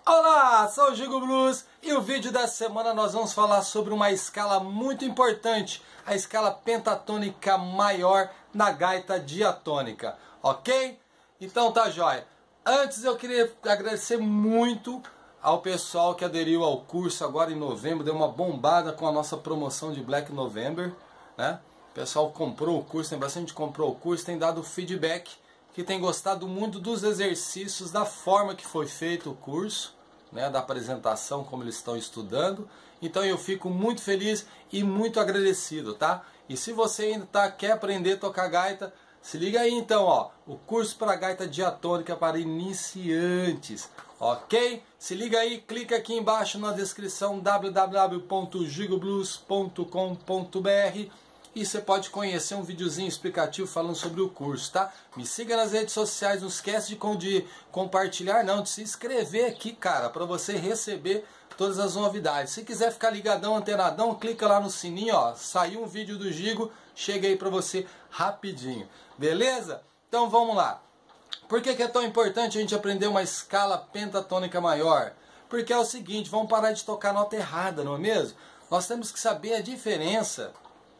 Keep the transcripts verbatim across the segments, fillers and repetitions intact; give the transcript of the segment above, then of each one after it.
Olá, sou o Gigo Blues e o vídeo dessa semana nós vamos falar sobre uma escala muito importante, a escala pentatônica maior na gaita diatônica, ok? Então tá jóia. Antes eu queria agradecer muito ao pessoal que aderiu ao curso agora em novembro, deu uma bombada com a nossa promoção de Black November, né? O pessoal comprou o curso, tem bastante gente que comprou o curso, tem dado feedback, que tem gostado muito dos exercícios, da forma que foi feito o curso, né, da apresentação, como eles estão estudando. Então eu fico muito feliz e muito agradecido, tá? E se você ainda tá, quer aprender a tocar gaita, se liga aí então, ó, o curso para gaita diatônica para iniciantes, ok? Se liga aí, clica aqui embaixo na descrição w w w ponto gigo blues ponto com ponto b r e você pode conhecer um videozinho explicativo falando sobre o curso, tá? Me siga nas redes sociais, não esquece de, de compartilhar, não, de se inscrever aqui, cara, para você receber todas as novidades. Se quiser ficar ligadão, antenadão, clica lá no sininho, ó, saiu um vídeo do Gigo, chega aí para você rapidinho, beleza? Então vamos lá. Por que que é tão importante a gente aprender uma escala pentatônica maior? Porque é o seguinte, vamos parar de tocar nota errada, não é mesmo? Nós temos que saber a diferença.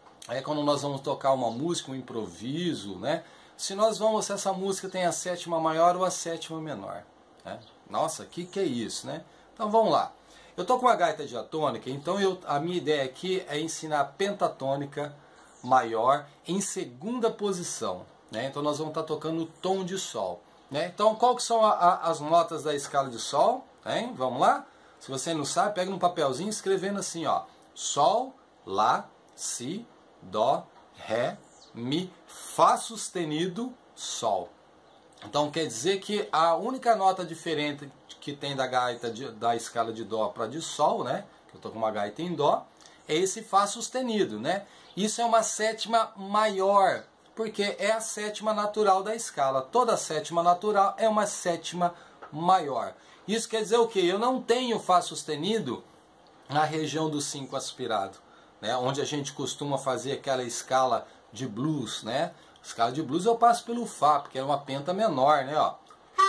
É quando nós vamos tocar uma música, um improviso, né? Se nós vamos, se essa música tem a sétima maior ou a sétima menor, né? Nossa, que que é isso, né? Então vamos lá. Eu tô com uma gaita diatônica, então eu, a minha ideia aqui é ensinar a pentatônica maior em segunda posição, né? Então nós vamos estar tocando o tom de sol, né? Então qual que são a, a, as notas da escala de sol, hein? Vamos lá? Se você não sabe, pega um papelzinho escrevendo assim, ó: sol, lá, si, dó, ré, mi, fá sustenido, sol. Então quer dizer que a única nota diferente que tem da gaita de, da escala de dó para de sol, né? Que eu tô com uma gaita em dó, é esse fá sustenido, né? Isso é uma sétima maior, porque é a sétima natural da escala. Toda sétima natural é uma sétima maior. Isso quer dizer o quê? Eu não tenho fá sustenido na região do cinco aspirado, né, onde a gente costuma fazer aquela escala de blues, né? Escala de blues eu passo pelo Fá, porque é uma penta menor, né, ó.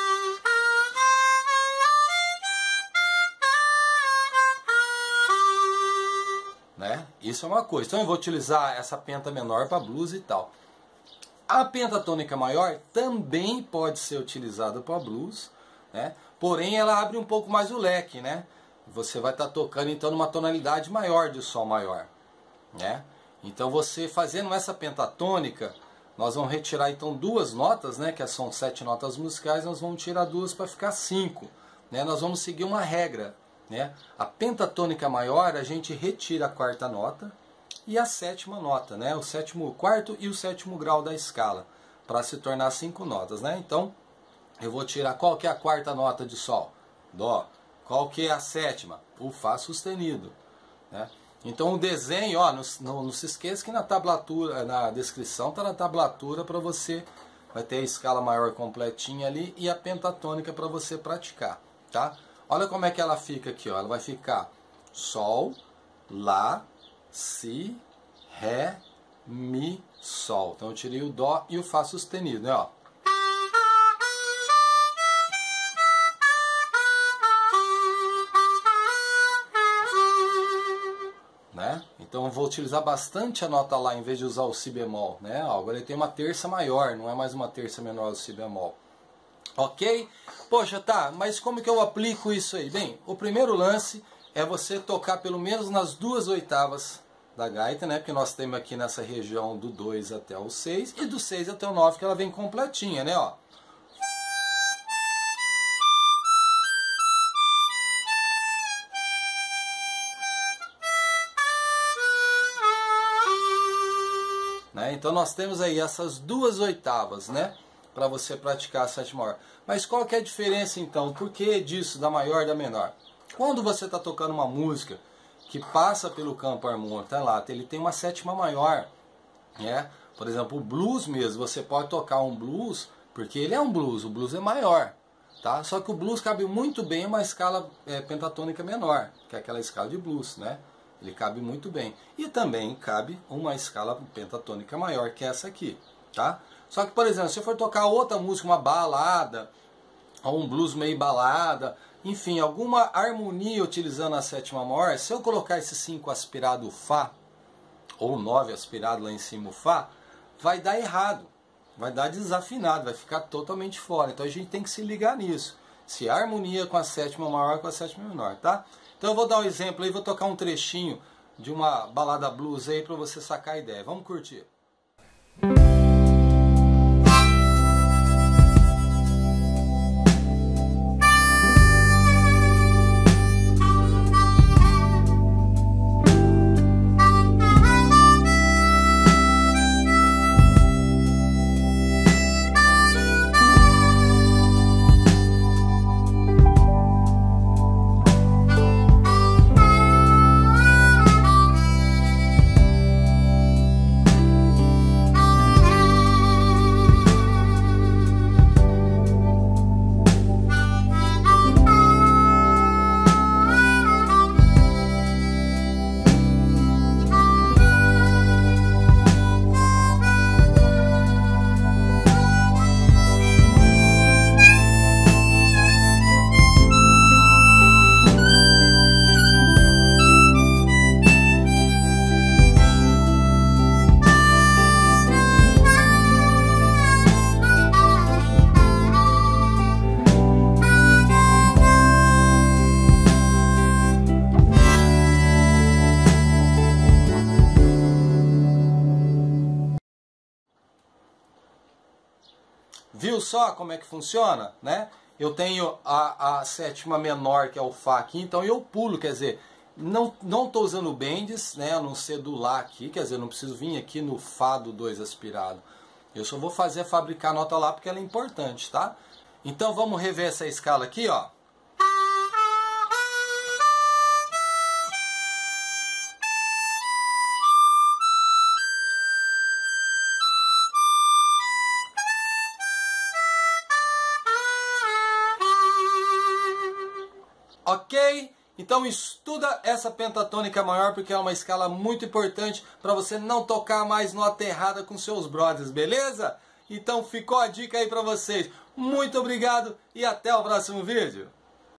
Né? Isso é uma coisa. Então eu vou utilizar essa penta menor para blues e tal. A pentatônica maior também pode ser utilizada para blues, né? Porém ela abre um pouco mais o leque, né? Você vai estar tocando então numa tonalidade maior de sol maior, né? Então você fazendo essa pentatônica, nós vamos retirar então duas notas, né, que são sete notas musicais, nós vamos tirar duas para ficar cinco, né? Nós vamos seguir uma regra, né? A pentatônica maior a gente retira a quarta nota e a sétima nota, né? O sétimo, o quarto e o sétimo grau da escala, para se tornar cinco notas, né? Então eu vou tirar qual que é a quarta nota de sol, dó. Qual que é a sétima? O fá sustenido, né? Então o desenho, ó, não, não, não se esqueça que na tablatura, na descrição está na tablatura para você, vai ter a escala maior completinha ali e a pentatônica para você praticar, tá? Olha como é que ela fica aqui, ó. Ela vai ficar sol, lá, si, ré, mi, sol. Então eu tirei o dó e o fá sustenido, né, ó. Né? Então eu vou utilizar bastante a nota lá em vez de usar o si bemol, né? Ó, agora ele tem uma terça maior, não é mais uma terça menor do si bemol. Ok? Poxa, tá, mas como que eu aplico isso aí? Bem, o primeiro lance é você tocar pelo menos nas duas oitavas da gaita, né? Porque nós temos aqui nessa região do dois até o seis e do seis até o nove que ela vem completinha, né? Ó. Então nós temos aí essas duas oitavas, né, para você praticar a sétima maior. Mas qual que é a diferença então? Por que disso, da maior e da menor? Quando você está tocando uma música que passa pelo campo harmônico, tá lá, ele tem uma sétima maior, né? Por exemplo, o blues mesmo, você pode tocar um blues, porque ele é um blues, o blues é maior, tá? Só que o blues cabe muito bem em uma escala é, pentatônica menor, que é aquela escala de blues, né? Ele cabe muito bem. E também cabe uma escala pentatônica maior que essa aqui, tá? Só que, por exemplo, se eu for tocar outra música, uma balada, ou um blues meio balada, enfim, alguma harmonia utilizando a sétima maior, se eu colocar esse cinco aspirado o Fá, ou nove aspirado lá em cima o Fá, vai dar errado, vai dar desafinado, vai ficar totalmente fora. Então a gente tem que se ligar nisso. Se a harmonia com a sétima maior com a sétima menor, tá? Então eu vou dar um exemplo aí, vou tocar um trechinho de uma balada blues aí para você sacar a ideia. Vamos curtir. Viu só como é que funciona, né? Eu tenho a, a sétima menor, que é o Fá aqui, então eu pulo, quer dizer, não não estou usando o bendis, né? A não ser do Lá aqui, quer dizer, não preciso vir aqui no Fá do dois aspirado. Eu só vou fazer fabricar a nota Lá porque ela é importante, tá? Então vamos rever essa escala aqui, ó. Ok? Então estuda essa pentatônica maior porque é uma escala muito importante para você não tocar mais nota errada com seus brothers, beleza? Então ficou a dica aí para vocês. Muito obrigado e até o próximo vídeo.